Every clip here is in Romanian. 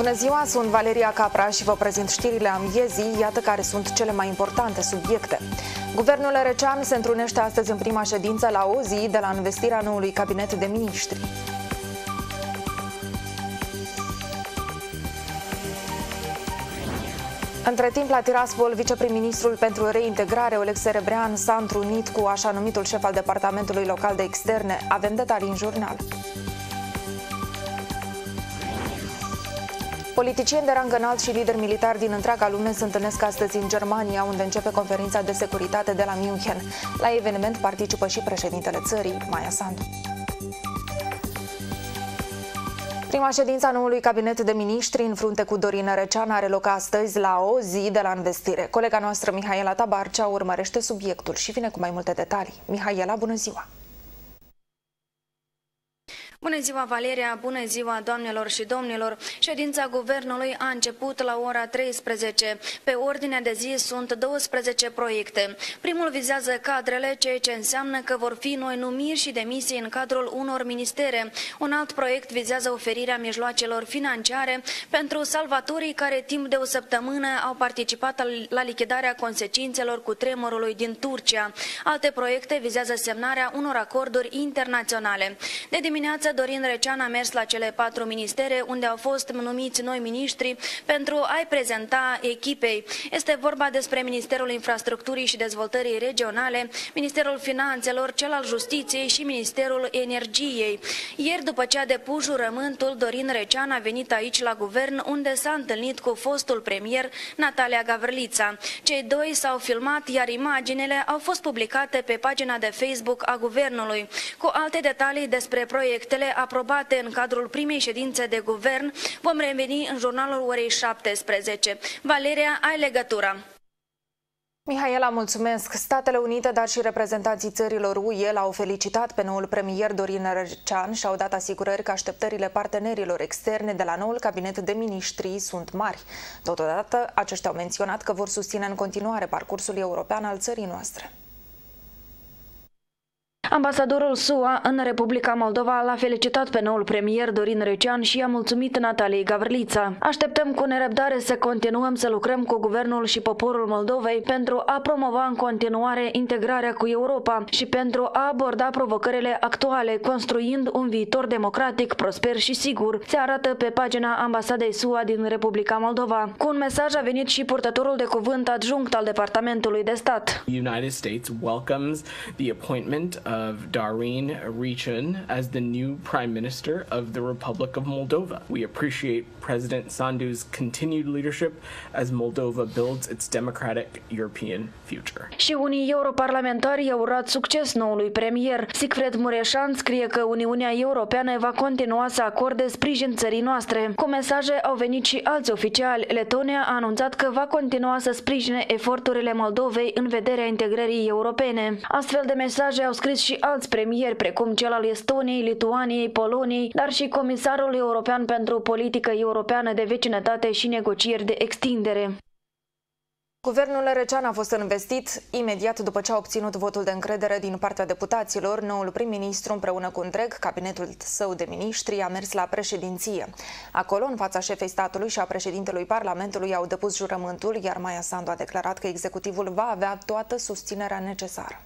Bună ziua, sunt Valeria Capra și vă prezint știrile amiezii, iată care sunt cele mai importante subiecte. Guvernul Recean se întrunește astăzi în prima ședință la o zi de la învestirea noului cabinet de miniștri. Între timp, la Tiraspol, viceprim-ministrul pentru reintegrare, Oleg Serebrean, s-a întrunit cu așa numitul șef al Departamentului Local de Externe. Avem detalii în jurnal. Politicieni de rang înalt și lideri militari din întreaga lume se întâlnesc astăzi în Germania, unde începe conferința de securitate de la München. La eveniment participă și președintele țării, Maia Sandu. Prima ședință a noului cabinet de miniștri în frunte cu Dorin Recean are loc astăzi la o zi de la învestire. Colega noastră, Mihaela Tabarcea, urmărește subiectul și vine cu mai multe detalii. Mihaela, bună ziua! Bună ziua, Valeria! Bună ziua, doamnelor și domnilor! Ședința guvernului a început la ora 13. Pe ordinea de zi sunt 12 proiecte. Primul vizează cadrele, ceea ce înseamnă că vor fi noi numiri și demisii în cadrul unor ministere. Un alt proiect vizează oferirea mijloacelor financiare pentru salvatorii care timp de o săptămână au participat la lichidarea consecințelor cutremurului din Turcia. Alte proiecte vizează semnarea unor acorduri internaționale. De dimineață, Dorin Recean a mers la cele 4 ministere unde au fost numiți noi miniștri pentru a-i prezenta echipei. Este vorba despre Ministerul Infrastructurii și Dezvoltării Regionale, Ministerul Finanțelor, cel al Justiției și Ministerul Energiei. Ieri, după ce a depus jurământul, Dorin Recean a venit aici la guvern, unde s-a întâlnit cu fostul premier Natalia Gavrilița. Cei doi s-au filmat, iar imaginele au fost publicate pe pagina de Facebook a guvernului. Cu alte detalii despre proiectele aprobate în cadrul primei ședințe de guvern vom reveni în jurnalul orei 17. Valeria, ai legătura. Mihaela, mulțumesc! Statele Unite, dar și reprezentanții țărilor UE l-au felicitat pe noul premier Dorin Recean și au dat asigurări că așteptările partenerilor externe de la noul cabinet de miniștri sunt mari. Totodată, aceștia au menționat că vor susține în continuare parcursul european al țării noastre. Ambasadorul SUA în Republica Moldova l-a felicitat pe noul premier Dorin Recean și i-a mulțumit Nataliei Gavrilița. Așteptăm cu nerăbdare să continuăm să lucrăm cu guvernul și poporul Moldovei pentru a promova în continuare integrarea cu Europa și pentru a aborda provocările actuale, construind un viitor democratic, prosper și sigur, se arată pe pagina Ambasadei SUA din Republica Moldova. Cu un mesaj a venit și purtătorul de cuvânt adjunct al Departamentului de Stat. United States welcomes the appointment of Dorin Recean as the new Prime Minister of the Republic of Moldova. We appreciate President Sandu's continued leadership as Moldova builds its democratic European future. Și unii europarlamentari i-au urat succes noului premier. Siegfried Mureșan scrie că Uniunea Europeană va continua să acorde sprijin țării noastre. Cu mesaje au venit și alți oficiali. Letonia a anunțat că va continua să sprijine eforturile Moldovei în vederea integrării europene. Astfel de mesaje au scris și alți premieri, precum cel al Estoniei, Lituaniei, Poloniei, dar și Comisarul European pentru Politică Europeană de Vecinătate și Negocieri de Extindere. Guvernul Recean a fost investit imediat după ce a obținut votul de încredere din partea deputaților. Noul prim-ministru, împreună cu întreg cabinetul său de miniștri, a mers la președinție. Acolo, în fața șefei statului și a președintelui Parlamentului, au depus jurământul, iar Maia Sandu a declarat că executivul va avea toată susținerea necesară.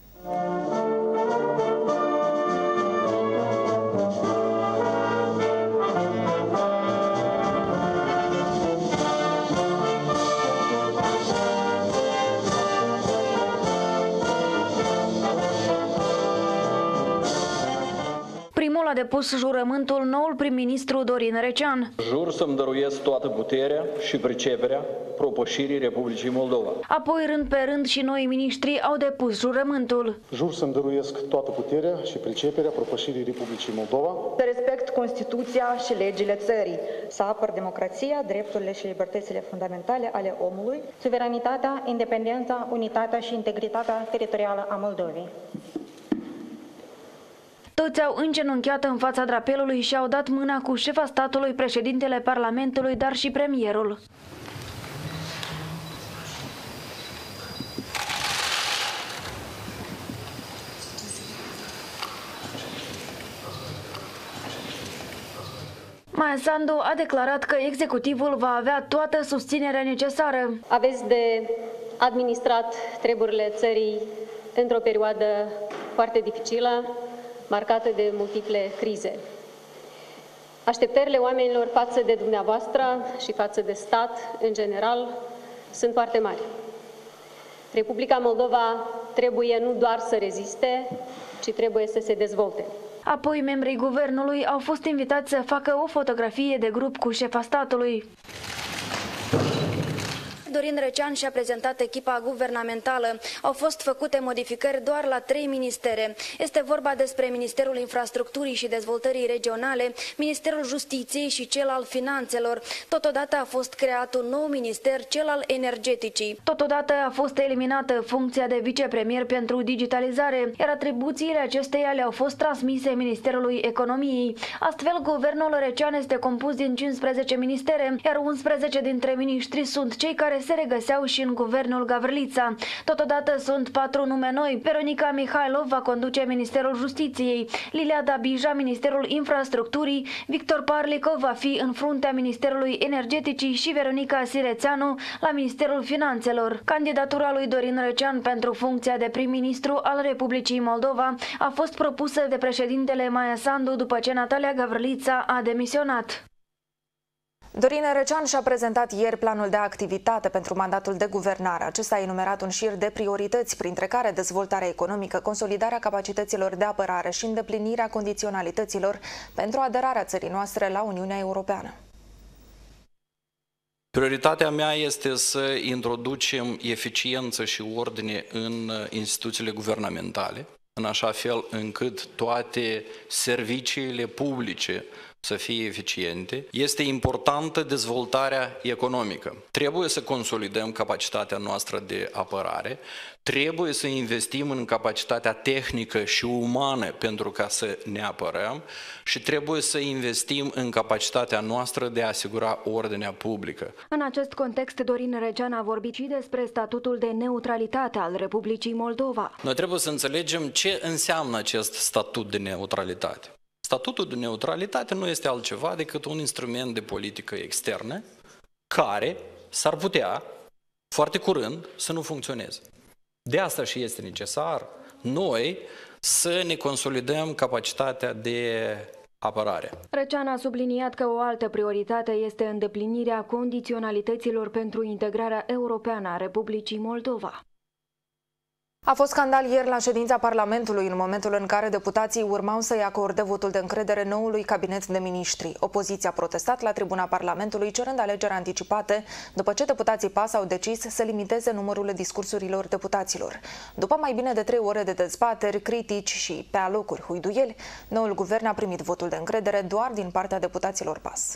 Primul a depus jurământul noul prim-ministru Dorin Recean. Jur să-mi dăruiesc toată puterea și priceperea propășirii Republicii Moldova. Apoi, rând pe rând, și noi miniștri au depus jurământul. Jur să-mi dăruiesc toată puterea și priceperea propășirii Republicii Moldova. Să respect Constituția și legile țării, să apăr democrația, drepturile și libertățile fundamentale ale omului, suveranitatea, independența, unitatea și integritatea teritorială a Moldovei. Toți au îngenunchiat în fața drapelului și au dat mâna cu șefa statului, președintele Parlamentului, dar și premierul. Maia Sandu a declarat că executivul va avea toată susținerea necesară. Aveți de administrat treburile țării într-o perioadă foarte dificilă, marcată de multiple crize. Așteptările oamenilor față de dumneavoastră și față de stat, în general, sunt foarte mari. Republica Moldova trebuie nu doar să reziste, ci trebuie să se dezvolte. Apoi, membrii guvernului au fost invitați să facă o fotografie de grup cu șefa statului. Dorin Recean și-a prezentat echipa guvernamentală. Au fost făcute modificări doar la 3 ministere. Este vorba despre Ministerul Infrastructurii și Dezvoltării Regionale, Ministerul Justiției și cel al Finanțelor. Totodată a fost creat un nou minister, cel al Energeticii. Totodată a fost eliminată funcția de vicepremier pentru digitalizare, iar atribuțiile acesteia le-au fost transmise Ministerului Economiei. Astfel, guvernul Recean este compus din 15 ministere, iar 11 dintre miniștri sunt cei care se regăseau și în guvernul Gavrilița. Totodată sunt 4 nume noi. Veronica Mihailov va conduce Ministerul Justiției, Lilia Dabija Ministerul Infrastructurii, Victor Parlicov va fi în fruntea Ministerului Energeticii și Veronica Sirețeanu la Ministerul Finanțelor. Candidatura lui Dorin Recean pentru funcția de prim-ministru al Republicii Moldova a fost propusă de președintele Maia Sandu după ce Natalia Gavrilița a demisionat. Dorin Recean și-a prezentat ieri planul de activitate pentru mandatul de guvernare. Acesta a enumerat un șir de priorități, printre care dezvoltarea economică, consolidarea capacităților de apărare și îndeplinirea condiționalităților pentru aderarea țării noastre la Uniunea Europeană. Prioritatea mea este să introducem eficiență și ordine în instituțiile guvernamentale, în așa fel încât toate serviciile publice să fie eficiente. Este importantă dezvoltarea economică. Trebuie să consolidăm capacitatea noastră de apărare, trebuie să investim în capacitatea tehnică și umană pentru ca să ne apărăm și trebuie să investim în capacitatea noastră de a asigura ordinea publică. În acest context, Dorin Recean a vorbit și despre statutul de neutralitate al Republicii Moldova. Noi trebuie să înțelegem ce înseamnă acest statut de neutralitate. Statutul de neutralitate nu este altceva decât un instrument de politică externă care s-ar putea, foarte curând, să nu funcționeze. De asta și este necesar noi să ne consolidăm capacitatea de apărare. Recean a subliniat că o altă prioritate este îndeplinirea condiționalităților pentru integrarea europeană a Republicii Moldova. A fost scandal ieri la ședința Parlamentului, în momentul în care deputații urmau să-i acorde votul de încredere noului cabinet de miniștri. Opoziția a protestat la tribuna Parlamentului, cerând alegeri anticipate, după ce deputații PAS au decis să limiteze numărul discursurilor deputaților. După mai bine de 3 ore de dezbateri, critici și pe alocuri huiduieli, noul guvern a primit votul de încredere doar din partea deputaților PAS.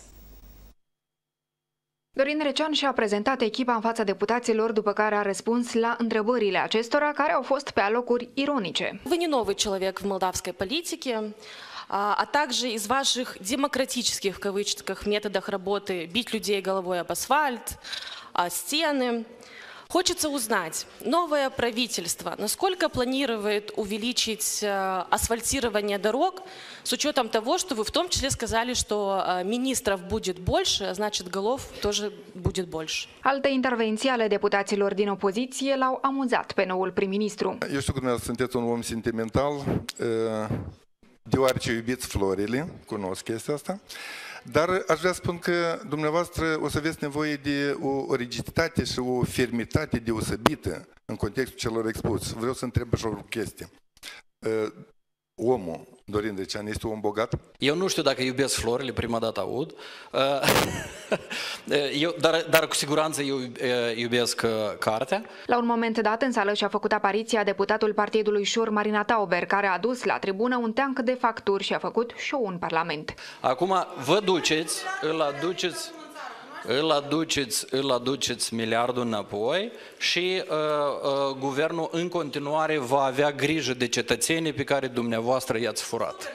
Dorin Recean și-a prezentat echipa în fața deputaților, după care a răspuns la întrebările acestora, care au fost pe alocuri ironice. Вы не новый человек в молдавской политике, а также из ваших демократических, в кавычках, методах работы бить людей головой об асфальт, о стены. Хочется узнать, новое правительство, насколько планирует увеличить асфальтирование дорог, с учетом того, что вы в том числе сказали, что министров будет больше, а значит голов тоже будет больше. Alte intervenții ale deputaților din opoziție l-au amuzat pe noul prim-ministru. Eu știu că dumneavoastră sunteți un om sentimental, deoarece iubiți florile, cunosc chestia asta. Dar aș vrea să spun că dumneavoastră o să aveți nevoie de o rigiditate și o fermitate deosebită în contextul celor expus. Vreau să întreb așa o chestie. Omul Dorin Recean este un om bogat? Eu nu știu dacă iubesc florile, prima dată aud, dar cu siguranță eu iubesc cartea. La un moment dat în sală și-a făcut apariția deputatul Partidului Șor, Marina Tauber, care a adus la tribună un teanc de facturi și a făcut show în Parlament. Acum vă duceți, îl aduceți miliardul înapoi și guvernul în continuare va avea grijă de cetățenii pe care dumneavoastră i-ați furat.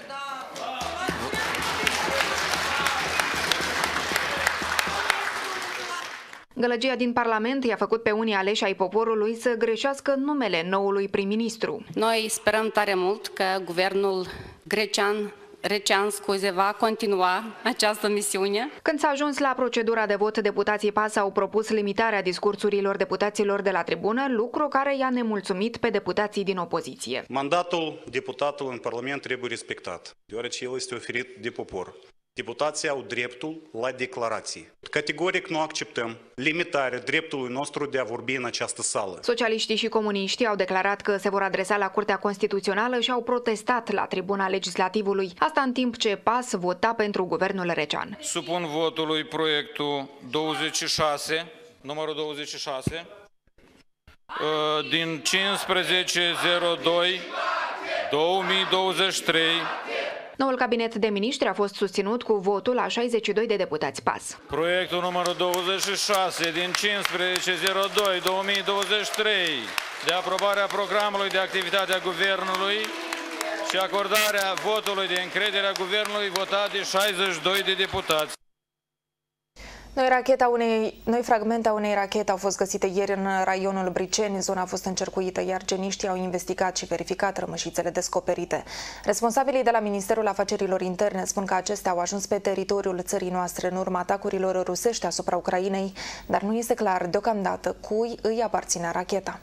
Gălăgia din Parlament i-a făcut pe unii aleși ai poporului să greșească numele noului prim-ministru. Noi sperăm tare mult că guvernul Grecean Recean, va continua această misiune. Când s-a ajuns la procedura de vot, deputații PAS au propus limitarea discursurilor deputaților de la tribună, lucru care i-a nemulțumit pe deputații din opoziție. Mandatul deputatului în Parlament trebuie respectat, deoarece el este oferit de popor. Deputații au dreptul la declarații. Categoric nu acceptăm limitarea dreptului nostru de a vorbi în această sală. Socialiștii și comuniștii au declarat că se vor adresa la Curtea Constituțională și au protestat la tribuna legislativului. Asta în timp ce PAS vota pentru guvernul Recean. Supun votului proiectul 26, numărul 26, din 15/02/2023. Noul cabinet de miniștri a fost susținut cu votul a 62 de deputați PAS. Proiectul numărul 26 din 15/02/2023 de aprobarea programului de activitate a Guvernului și acordarea votului de încredere a Guvernului votat de 62 de deputați. Noi fragmente a unei rachete au fost găsite ieri în raionul Briceni. Zona a fost încercuită, iar geniștii au investigat și verificat rămășițele descoperite. Responsabilii de la Ministerul Afacerilor Interne spun că acestea au ajuns pe teritoriul țării noastre în urma atacurilor rusești asupra Ucrainei, dar nu este clar deocamdată cui îi aparține racheta.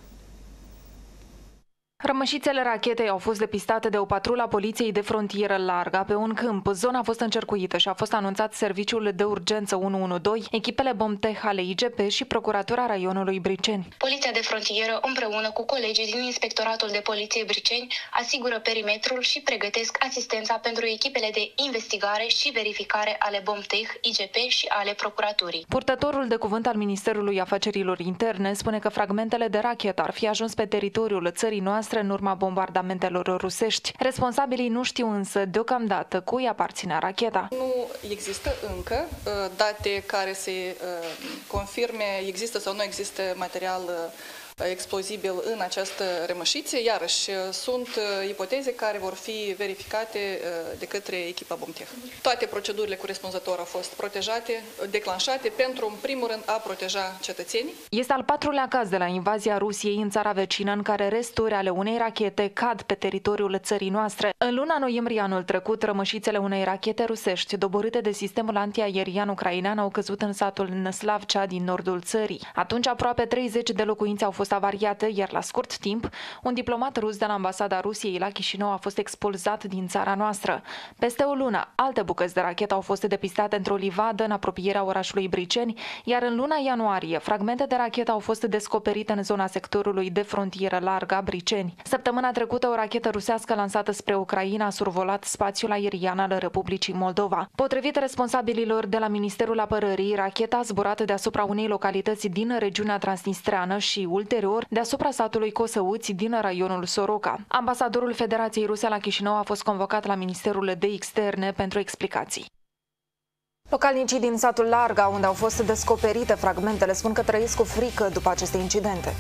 Rămășițele rachetei au fost depistate de o patrulă a Poliției de Frontieră Larga pe un câmp. Zona a fost încercuită și a fost anunțat serviciul de urgență 112, echipele BOMTEH ale IGP și Procuratura raionului Briceni. Poliția de Frontieră, împreună cu colegii din Inspectoratul de Poliție Briceni, asigură perimetrul și pregătesc asistența pentru echipele de investigare și verificare ale BOMTEH, IGP și ale Procuraturii. Purtătorul de cuvânt al Ministerului Afacerilor Interne spune că fragmentele de rachetă ar fi ajuns pe teritoriul țării noastre în urma bombardamentelor rusești. Responsabilii nu știu însă deocamdată cui aparține racheta. Nu există încă date care să confirme există sau nu există material explozibil în această rămășiță. Iarăși, sunt ipoteze care vor fi verificate de către echipa BOMTEH. Toate procedurile corespunzătoare au fost protejate, declanșate pentru, în primul rând, a proteja cetățenii. Este al patrulea caz de la invazia Rusiei în țara vecină în care resturi ale unei rachete cad pe teritoriul țării noastre. În luna noiembrie anul trecut, rămășițele unei rachete rusești doborâte de sistemul antiaerian ucrainean au căzut în satul Năslavcea din nordul țării. Atunci aproape 30 de locuințe au fost avariate, iar la scurt timp, un diplomat rus de la ambasada Rusiei la Chișinău a fost expulzat din țara noastră. Peste o lună, alte bucăți de rachetă au fost depistate într-o livadă în apropierea orașului Briceni, iar în luna ianuarie, fragmente de rachetă au fost descoperite în zona sectorului de frontieră largă Briceni. Săptămâna trecută, o rachetă rusească lansată spre Ucraina a survolat spațiul aerian al Republicii Moldova. Potrivit responsabililor de la Ministerul Apărării, racheta a zburat deasupra unei localități din regiunea transnistreană și ulterior deasupra satului Cosăuți din raionul Soroca. Ambasadorul Federației Ruse la Chișinău a fost convocat la Ministerul de Externe pentru explicații. Localnicii din satul Larga, unde au fost descoperite fragmentele, spun că trăiesc cu frică după aceste incidente.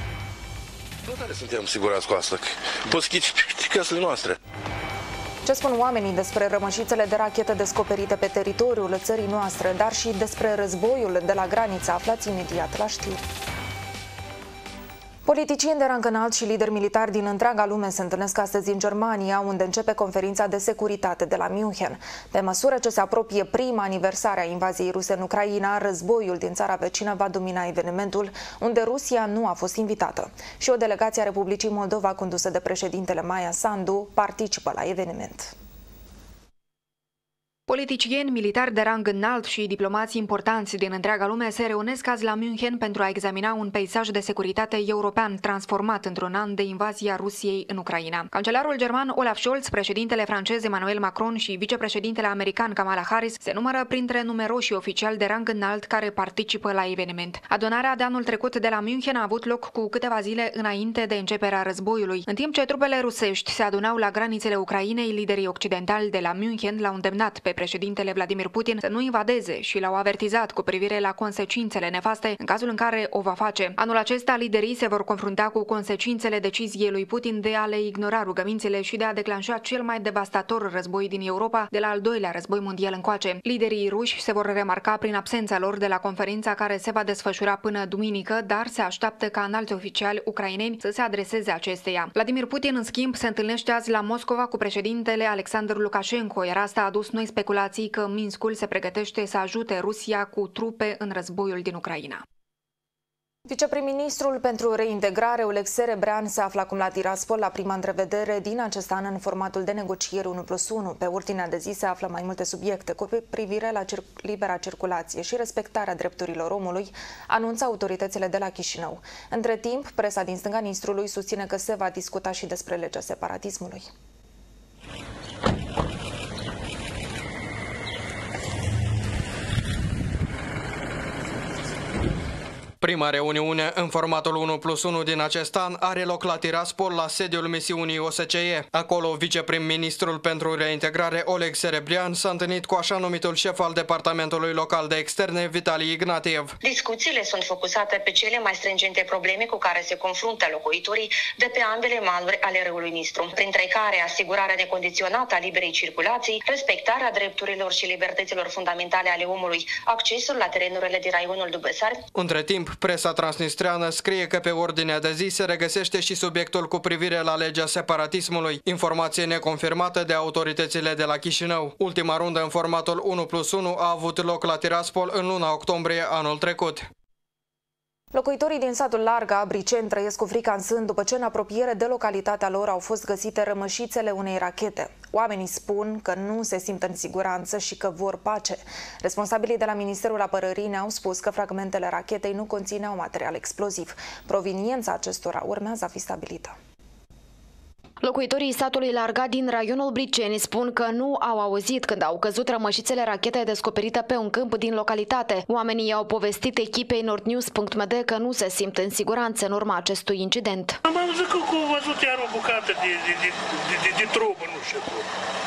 Nu tare suntem sigurați cu asta, că poți schiți casele noastre. Ce spun oamenii despre rămășițele de rachetă descoperite pe teritoriul țării noastre, dar și despre războiul de la graniță, aflați imediat la știri. Politicieni de rang înalt și lideri militari din întreaga lume se întâlnesc astăzi în Germania, unde începe conferința de securitate de la München. Pe măsură ce se apropie prima aniversare a invaziei ruse în Ucraina, războiul din țara vecină va domina evenimentul, unde Rusia nu a fost invitată. Și o delegație a Republicii Moldova, condusă de președintele Maia Sandu, participă la eveniment. Politicieni, militari de rang înalt și diplomați importanți din întreaga lume se reunesc azi la München pentru a examina un peisaj de securitate european transformat într-un an de invazie a Rusiei în Ucraina. Cancelarul german Olaf Scholz, președintele francez Emmanuel Macron și vicepreședintele american Kamala Harris se numără printre numeroși oficiali de rang înalt care participă la eveniment. Adunarea de anul trecut de la München a avut loc cu câteva zile înainte de începerea războiului. În timp ce trupele rusești se adunau la granițele Ucrainei, liderii occidentali de la München l-au îndemnat pe președintele Vladimir Putin să nu invadeze și l-au avertizat cu privire la consecințele nefaste în cazul în care o va face. Anul acesta, liderii se vor confrunta cu consecințele deciziei lui Putin de a le ignora rugămințile și de a declanșa cel mai devastator război din Europa de la al doilea război mondial încoace. Liderii ruși se vor remarca prin absența lor de la conferința care se va desfășura până duminică, dar se așteaptă ca înalți oficiali ucraineni să se adreseze acesteia. Vladimir Putin, în schimb, se întâlnește azi la Moscova cu președintele Alexandru Lukashenko, iar asta a adus noi speculații că Minskul se pregătește să ajute Rusia cu trupe în războiul din Ucraina. Viceprim-ministrul pentru reintegrare, Oleg Serebrean, se află acum la Tiraspol la prima întrevedere din acest an în formatul de negocieri 1+1. Pe ordinea de zi se află mai multe subiecte cu privire la libera circulație și respectarea drepturilor omului, anunță autoritățile de la Chișinău. Între timp, presa din stânga Nistrului susține că se va discuta și despre legea separatismului. Prima reuniune în formatul 1+1 din acest an are loc la Tiraspol, la sediul misiunii OSCE. Acolo, viceprim-ministrul pentru reintegrare Oleg Serebrean s-a întâlnit cu așa numitul șef al Departamentului Local de Externe, Vitali Ignatiev. Discuțiile sunt focusate pe cele mai stringente probleme cu care se confruntă locuitorii de pe ambele maluri ale râului Nistru, printre care asigurarea necondiționată a liberei circulații, respectarea drepturilor și libertăților fundamentale ale omului, accesul la terenurile din raionul Dubăsari. Între timp, presa transnistreană scrie că pe ordinea de zi se regăsește și subiectul cu privire la legea separatismului, informație neconfirmată de autoritățile de la Chișinău. Ultima rundă în formatul 1+1 a avut loc la Tiraspol în luna octombrie anul trecut. Locuitorii din satul Larga, Briceni, trăiesc cu frica în sân după ce în apropiere de localitatea lor au fost găsite rămășițele unei rachete. Oamenii spun că nu se simt în siguranță și că vor pace. Responsabilii de la Ministerul Apărării ne-au spus că fragmentele rachetei nu conțineau material exploziv. Proveniența acestora urmează a fi stabilită. Locuitorii satului Larga din raionul Briceni spun că nu au auzit când au căzut rămășițele rachetei descoperite pe un câmp din localitate. Oamenii au povestit echipei nordnews.md că nu se simt în siguranță în urma acestui incident. Am auzit că au văzut iar o bucată de trubă, nu știu cum.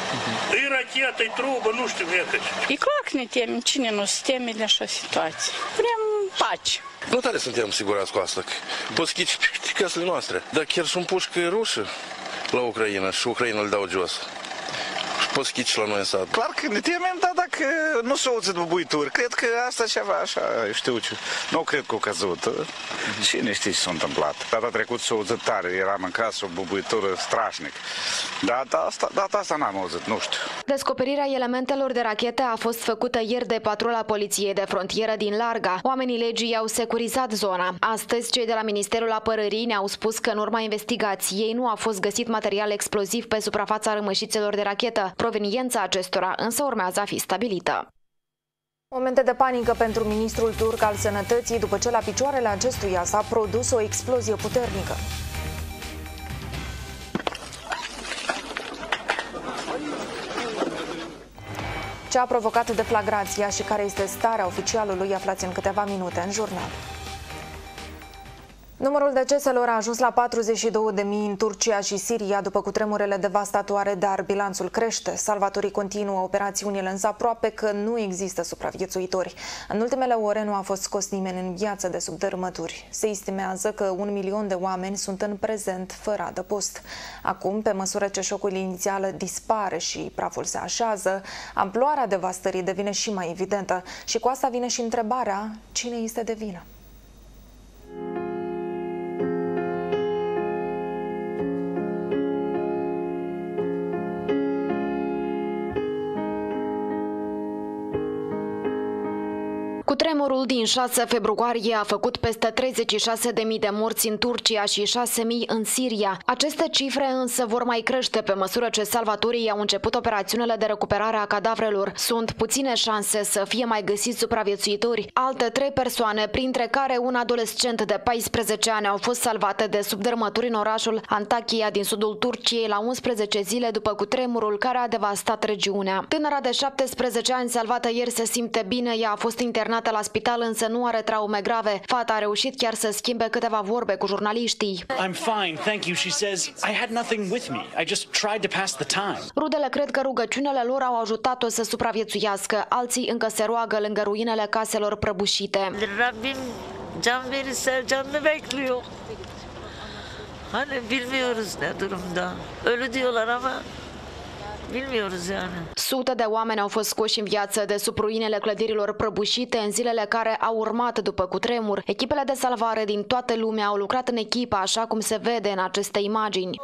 E rachetă, e trubă, nu știu. E clar că ne temem, cine nu se teme de așa situație. Vrem pace. Nu tare suntem sigurați cu asta. Poți ghici casele noastre. Dar chiar sunt pușcă rușă la Ucraina și Ucraina îl dau jos. Și poți ghici la noi în sat. Clar că ne temem, dar dacă nu s-o auzit bubuituri, cred că asta ceva așa, știu ce. Nu cred că o căzut. Cine știe ce s-a întâmplat? Data trecut s-a auzit tare, eram în casă, o bubuitură strașnic. Data asta n-am auzit, nu știu. Descoperirea elementelor de rachete a fost făcută ieri de patrula Poliției de Frontieră din Larga. Oamenii legii au securizat zona. Astăzi, cei de la Ministerul Apărării ne-au spus că în urma investigației nu a fost găsit material exploziv pe suprafața rămășițelor de rachetă. Proveniența acestora însă urmează a fi stabilită. Momente de panică pentru ministrul turc al sănătății după ce la picioarele acestuia s-a produs o explozie puternică. Ce a provocat deflagrația și care este starea oficialului, aflați în câteva minute în jurnal. Numărul deceselor a ajuns la 42.000 în Turcia și Siria după cutremurele devastatoare, dar bilanțul crește. Salvatorii continuă operațiunile, însă aproape că nu există supraviețuitori. În ultimele ore nu a fost scos nimeni în viață de sub dărâmături. Se estimează că 1 milion de oameni sunt în prezent fără adăpost. Acum, pe măsură ce șocul inițial dispare și praful se așează, amploarea devastării devine și mai evidentă. Și cu asta vine și întrebarea: cine este de vină? Cutremurul din 6 februarie a făcut peste 36.000 de morți în Turcia și 6.000 în Siria. Aceste cifre însă vor mai crește pe măsură ce salvatorii au început operațiunile de recuperare a cadavrelor. Sunt puține șanse să fie mai găsiți supraviețuitori. Alte 3 persoane, printre care un adolescent de 14 ani, au fost salvate de sub dărâmături în orașul Antakya din sudul Turciei la 11 zile după cutremurul care a devastat regiunea. Tânăra de 17 ani salvată ieri se simte bine, ea a fost internată internată la spital, însă nu are traume grave. Fata a reușit chiar să schimbe câteva vorbe cu jurnaliștii. I'm fine, thank you, she says. I had nothing with me. I just tried to pass the time. Rudele cred că rugăciunile lor au ajutat-o să supraviețuiască. Alții încă se roagă lângă ruinele caselor prăbușite. Rabbim can verirse canını bekliyor. Hani bilmiyoruz ne durumda. Ölü diyorlar ama bilmiyoruz yani. Sute de oameni au fost scoși în viață de sub ruinele clădirilor prăbușite în zilele care au urmat după cutremur. Echipele de salvare din toată lumea au lucrat în echipă, așa cum se vede în aceste imagini.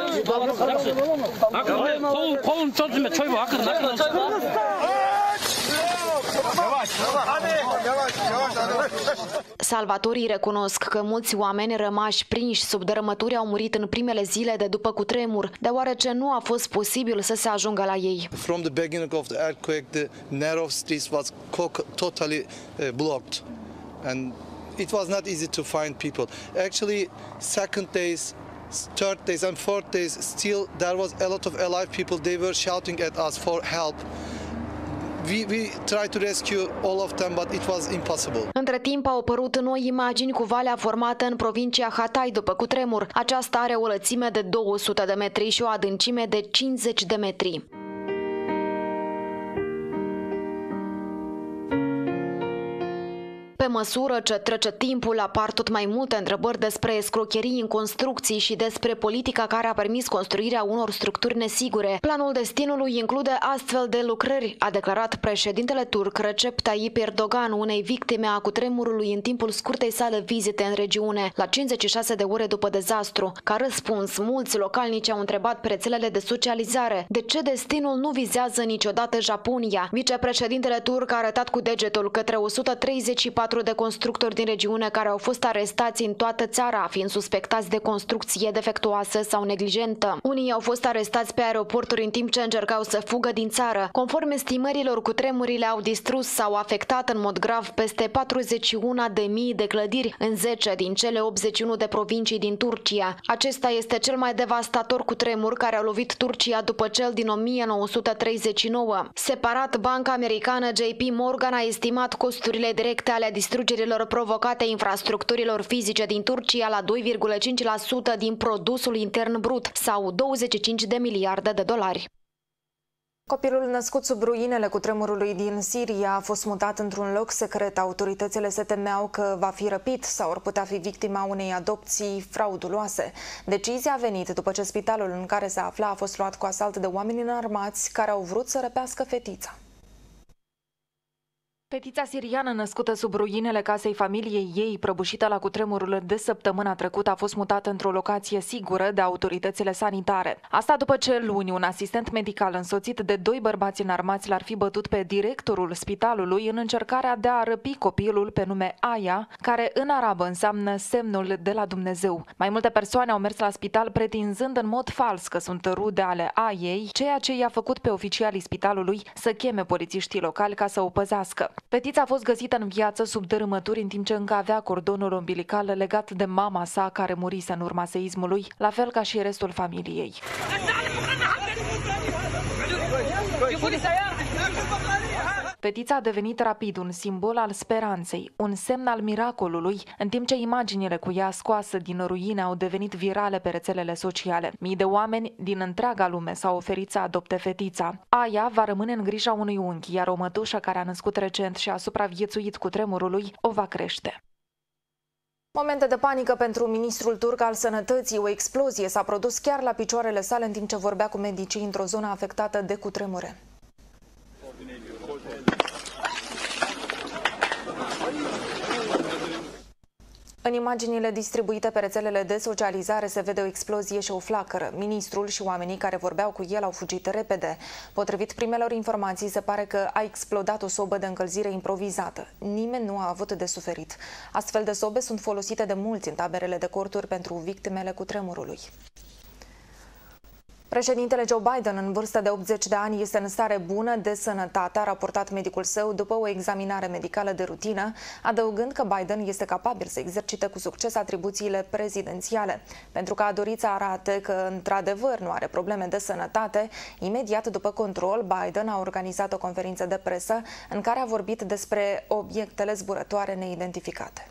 Salvatorii recunosc că mulți oameni rămași prinși sub dărâmături au murit în primele zile de după cutremur, deoarece nu a fost posibil să se ajungă la ei. From the beginning of the earthquake, the narrow streets was totally blocked, and it was not easy to find people. Actually, second days, third days, and fourth days, still there was a lot of alive people. They were shouting at us for help. We tried to rescue all of them, but it was impossible. Între timp au apărut noi imagini cu valea formată în provincia Hatay după cutremur. Aceasta are o lățime de 200 de metri și o adâncime de 50 de metri. Pe măsură ce trece timpul, apar tot mai multe întrebări despre escrocherii în construcții și despre politica care a permis construirea unor structuri nesigure. Planul destinului include astfel de lucrări, a declarat președintele turc Recep Tayyip Erdogan unei victime a cutremurului în timpul scurtei sale vizite în regiune, la 56 de ore după dezastru. Ca răspuns, mulți localnici au întrebat pe rețelele de socializare de ce destinul nu vizează niciodată Japonia. Vicepreședintele turc a arătat cu degetul către 134 de constructori din regiune care au fost arestați în toată țara, fiind suspectați de construcție defectuoasă sau neglijentă. Unii au fost arestați pe aeroporturi în timp ce încercau să fugă din țară. Conform estimărilor, cutremurile au distrus sau afectat în mod grav peste 41.000 de clădiri în 10 din cele 81 de provincii din Turcia. Acesta este cel mai devastator cutremur care a lovit Turcia după cel din 1939. Separat, banca americană JP Morgan a estimat costurile directe ale distrugerilor provocate infrastructurilor fizice din Turcia la 2,5% din produsul intern brut, sau 25 de miliarde de dolari. Copilul născut sub ruinele cutremurului din Siria a fost mutat într-un loc secret. Autoritățile se temeau că va fi răpit sau ar putea fi victima unei adopții frauduloase. Decizia a venit după ce spitalul în care se afla a fost luat cu asalt de oameni înarmați care au vrut să răpească fetița. Fetița siriană născută sub ruinele casei familiei ei, prăbușită la cutremurul de săptămâna trecută, a fost mutată într-o locație sigură de autoritățile sanitare. Asta după ce luni un asistent medical însoțit de 2 bărbați înarmați l-ar fi bătut pe directorul spitalului în încercarea de a răpi copilul pe nume Aya, care în arabă înseamnă semnul de la Dumnezeu. Mai multe persoane au mers la spital pretinzând în mod fals că sunt rude ale Ayei, ceea ce i-a făcut pe oficialii spitalului să cheme polițiștii locali ca să o păzească. Fetița a fost găsită în viață sub dărâmături în timp ce încă avea cordonul umbilical legat de mama sa care murise în urma seismului, la fel ca și restul familiei. Fetița a devenit rapid un simbol al speranței, un semn al miracolului, în timp ce imaginile cu ea scoasă din ruine au devenit virale pe rețelele sociale. Mii de oameni din întreaga lume s-au oferit să adopte fetița. Aya va rămâne în grija unui unchi, iar o mătușă care a născut recent și a supraviețuit cutremurului o va crește. Momente de panică pentru ministrul turc al sănătății. O explozie s-a produs chiar la picioarele sale în timp ce vorbea cu medicii într-o zonă afectată de cutremure. În imaginile distribuite pe rețelele de socializare se vede o explozie și o flacără. Ministrul și oamenii care vorbeau cu el au fugit repede. Potrivit primelor informații, se pare că a explodat o sobă de încălzire improvizată. Nimeni nu a avut de suferit. Astfel de sobe sunt folosite de mulți în taberele de corturi pentru victimele cutremurului. Președintele Joe Biden, în vârstă de 80 de ani, este în stare bună de sănătate, a raportat medicul său după o examinare medicală de rutină, adăugând că Biden este capabil să exercite cu succes atribuțiile prezidențiale. Pentru că a dorit să arate că, într-adevăr, nu are probleme de sănătate, imediat după control, Biden a organizat o conferință de presă în care a vorbit despre obiectele zburătoare neidentificate.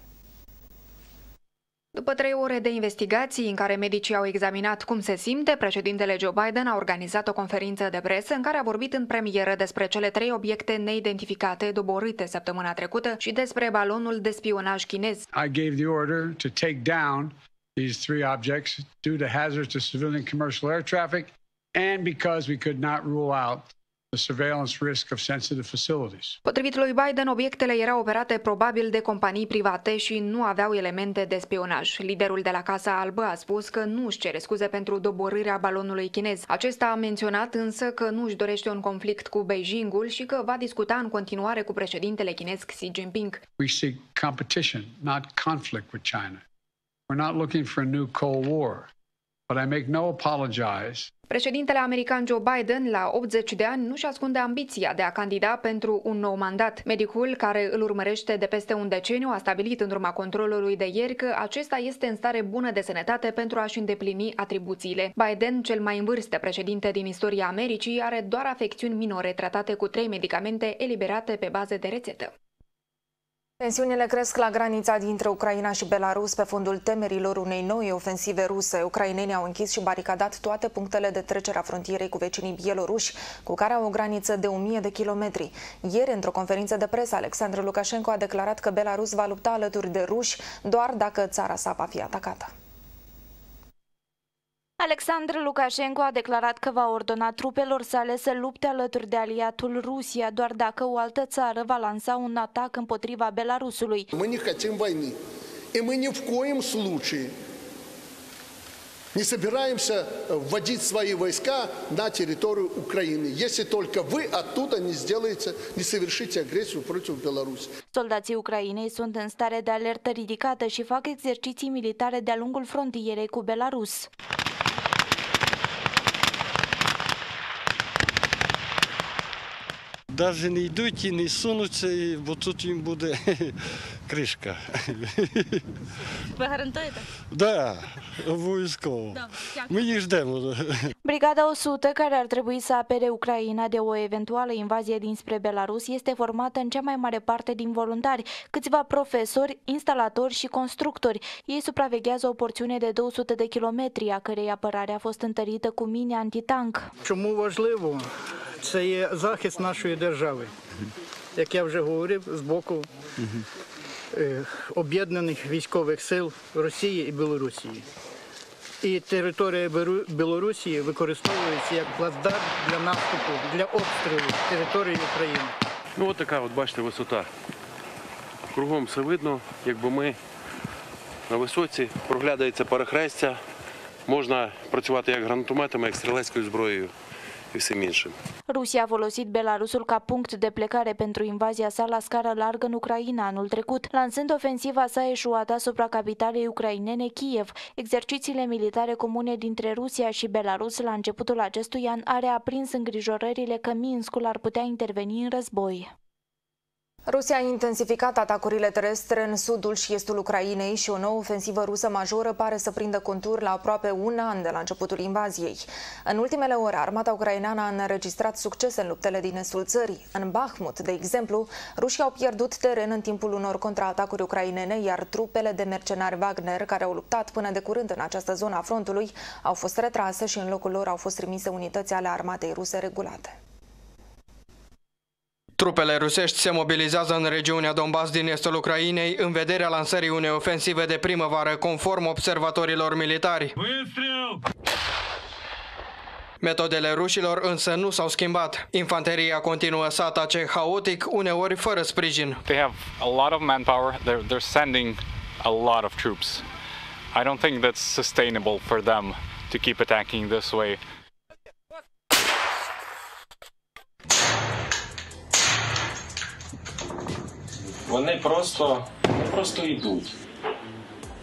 După 3 ore de investigații în care medicii au examinat cum se simte, președintele Joe Biden a organizat o conferință de presă în care a vorbit în premieră despre cele 3 obiecte neidentificate doborâte săptămâna trecută și despre balonul de spionaj chinez. I gave the order to take down these 3 objects due to hazards to civilian commercial air traffic and because we could not rule out the surveillance risk of sensitive facilities. Potrivit lui Biden, obiectele erau operate probabil de companii private și nu aveau elemente de spionaj. Liderul de la Casa Albă a spus că nu își cere scuze pentru doborârea balonului chinez. Acesta a menționat însă că nu își dorește un conflict cu Beijingul și că va discuta în continuare cu președintele chinez Xi Jinping. We seek competition, not conflict with China. We're not looking for a new Cold War, but I make no apologize. Președintele american Joe Biden, la 80 de ani, nu-și ascunde ambiția de a candida pentru un nou mandat. Medicul, care îl urmărește de peste un deceniu, a stabilit în urma controlului de ieri că acesta este în stare bună de sănătate pentru a-și îndeplini atribuțiile. Biden, cel mai în vârstă președinte din istoria Americii, are doar afecțiuni minore tratate cu 3 medicamente eliberate pe bază de rețetă. Tensiunile cresc la granița dintre Ucraina și Belarus pe fondul temerilor unei noi ofensive ruse. Ucrainenii au închis și baricadat toate punctele de trecere a frontierei cu vecinii bieloruși, cu care au o graniță de 1000 de kilometri. Ieri, într-o conferință de presă, Alexandru Lukashenko a declarat că Belarus va lupta alături de ruși doar dacă țara sa va fi atacată. Alexandru Lukashenko a declarat că va ordona trupelor sale să lupte alături de aliatul Rusia doar dacă o altă țară va lansa un atac împotriva Belarusului. Мы не хотим войны, и мы ни в коем случае не собираемся вводить свои войска на территорию Украины, если только вы оттуда не совершите агрессию против Беларуси. Soldații Ucrainei sunt în stare de alertă ridicată și fac exerciții militare de-a lungul frontierei cu Belarus. Даже не йдуть і не сунуться, бо тут їм буде кришка. Ви гарантуєте? Да, обов'язково. Ми їх ждемо. Brigada 100, care ar trebui să apere Ucraina de o eventuală invazie dinspre Belarus, este formată în cea mai mare parte din voluntari, câțiva profesori, instalatori și constructori. Ei supraveghează o porțiune de 200 de kilometri, a cărei apărare a fost întărită cu mine antitank. Чому важливо? Це є захист нашої держави, як я вже говорив, з боку об'єднаних військових сил Росії і Білорусі. І територія Білорусі використовується як плацдарм для наступу, для обстрілу території України. Ну, от така, от бачите, висота. Кругом все видно, якби ми на висоці, проглядається перехрестя, можна працювати як гранатометами, як стрілецькою зброєю. Rusia a folosit Belarusul ca punct de plecare pentru invazia sa la scară largă în Ucraina anul trecut, lansând ofensiva sa eșuată asupra capitalei ucrainene Kiev. Exercițiile militare comune dintre Rusia și Belarus la începutul acestui an a reaprins îngrijorările că Minskul ar putea interveni în război. Rusia a intensificat atacurile terestre în sudul și estul Ucrainei și o nouă ofensivă rusă majoră pare să prindă contur la aproape un an de la începutul invaziei. În ultimele ore, armata ucraineană a înregistrat succese în luptele din estul țării. În Bakhmut, de exemplu, rușii au pierdut teren în timpul unor contraatacuri ucrainene, iar trupele de mercenari Wagner, care au luptat până de curând în această zonă a frontului, au fost retrase și în locul lor au fost trimise unități ale armatei ruse regulate. Trupele rusești se mobilizează în regiunea Donbass din estul Ucrainei în vederea lansării unei ofensive de primăvară, conform observatorilor militari. Metodele rușilor însă nu s-au schimbat. Infanteria continuă să atace haotic, uneori fără sprijin. They have a lot of manpower. They're sending a lot of troops. I don't think that's sustainable for them to keep attacking this way. Вони просто йдуть.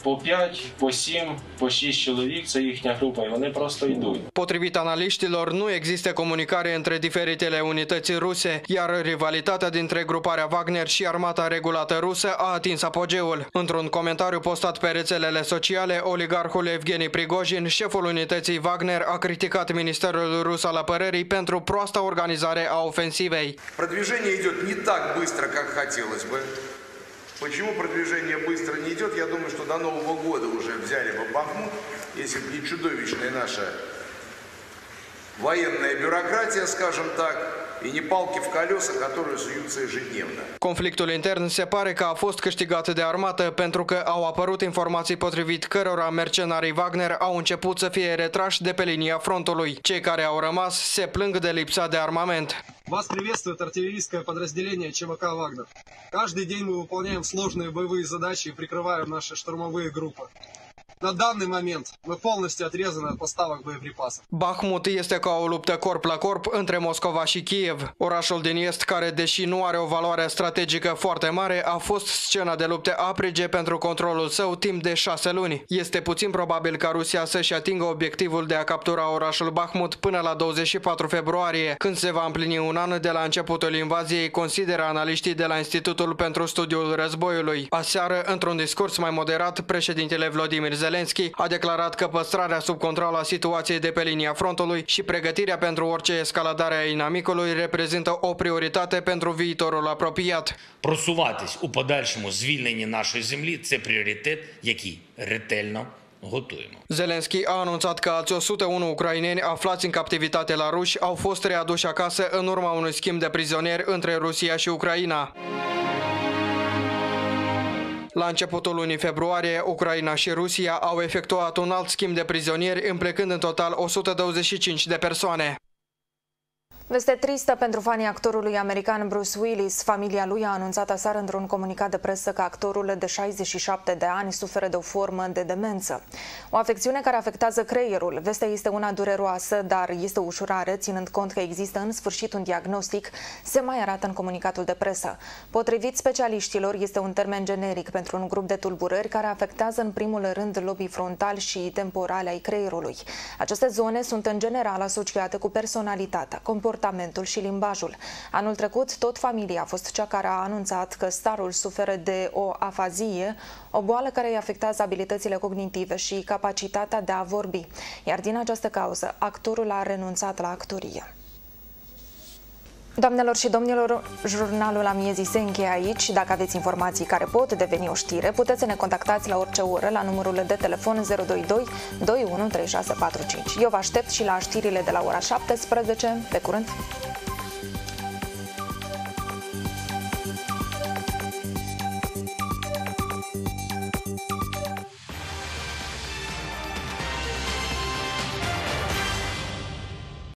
по 5, по 7, по 6 чоловік, це їхня група, і вони просто йдуть. Potrivit analiștilor, nu există comunicare între diferitele unități ruse, iar rivalitatea dintre gruparea Wagner și armata regulată rusă a atins apogeul. Într-un comentariu postat pe rețelele sociale, oligarhul Evgeni Prigojin, șeful unității Wagner, a criticat Ministerul Rus al Apărării pentru proasta organizare a ofensivei. Продвижение идет не так быстро, как хотелось бы. Почему продвижение быстро не идет? Я думаю, что до Нового года уже взяли бы Бахмут, если бы не чудовищная наша военная бюрократия, скажем так, и не палки в колеса, которые суются ежедневно. Conflictul intern se pare că a fost câștigat de armată pentru că au apărut informații potrivit cărora mercenarii Wagner au început să fie retrași de pe linia frontului. Cei care au rămas se plâng de lipsa de armament. Вас приветствует артиллерийское подразделение ЧВК «Вагнер». Каждый день мы выполняем сложные боевые задачи и прикрываем наши штурмовые группы. На данный момент мы полностью отрезаны от поставок боеприпасов. Bahmut este ca o luptă corp la corp între Moscova și Kiev. Orașul din est, care deși nu are o valoare strategică foarte mare, a fost scena de lupte aprige pentru controlul său timp de 6 luni. Este puțin probabil ca Rusia să-și atingă obiectivul de a captura orașul Bahmut până la 24 februarie, când se va împlini un an de la începutul invaziei, consideră analiștii de la Institutul pentru Studiul Războiului. Aseară, într-un discurs mai moderat, președintele Volodymyr Zelensky a declarat că păstrarea sub control a situației de pe linia frontului și pregătirea pentru orice escaladare a inamicului reprezintă o prioritate pentru viitorul apropiat. Просуватись у подальшому звільненні нашої землі – це пріоритет, який ретельно готуємо. Zelensky a anunțat că alți 101 ucraineni aflați în captivitate la ruși au fost readuși acasă în urma unui schimb de prizonieri între Rusia și Ucraina. La începutul lunii februarie, Ucraina și Rusia au efectuat un alt schimb de prizonieri, împlecând în total 125 de persoane. Veste tristă pentru fanii actorului american Bruce Willis. Familia lui a anunțat aseară într-un comunicat de presă că actorul de 67 de ani suferă de o formă de demență. O afecțiune care afectează creierul. Vestea este una dureroasă, dar este o ușurare, ținând cont că există în sfârșit un diagnostic, se mai arată în comunicatul de presă. Potrivit specialiștilor, este un termen generic pentru un grup de tulburări care afectează în primul rând lobii frontal și temporale ai creierului. Aceste zone sunt în general asociate cu personalitatea, comportamentul și limbajul. Anul trecut, tot familia a fost cea care a anunțat că starul suferă de o afazie, o boală care îi afectează abilitățile cognitive și capacitatea de a vorbi. Iar din această cauză, actorul a renunțat la actorie. Doamnelor și domnilor, jurnalul Amiezii se încheie aici. Dacă aveți informații care pot deveni o știre, puteți să ne contactați la orice oră la numărul de telefon 022 21 3645. Eu vă aștept și la știrile de la ora 17. Pe curând!